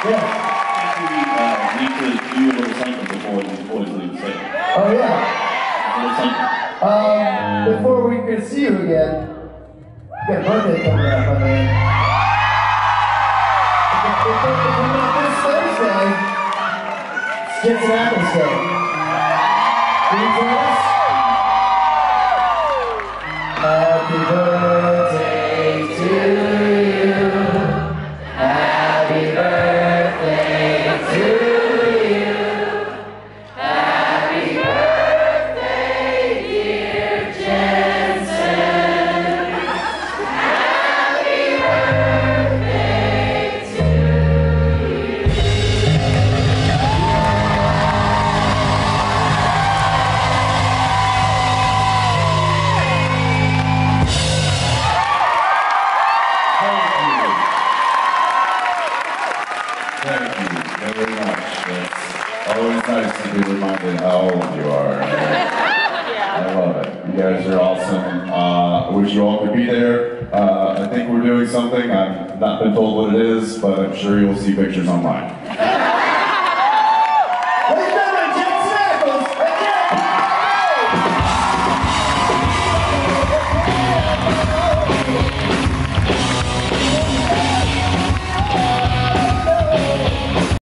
Yeah. We need to do a little something before these boys leave the stage. Oh yeah. A little something. Before we can see you again, you got a birthday coming up, my man. It's coming up this Thursday. Skits and Apples Day. Can you join us? Happy birthday to you. Happy birthday to you. Happy birthday, dear Jensen. Happy birthday to you. Thank you very much. It's always nice to be reminded how old you are. I love it. You guys are awesome. I wish you all could be there. I think we're doing something. I've not been told what it is, but I'm sure you'll see pictures online.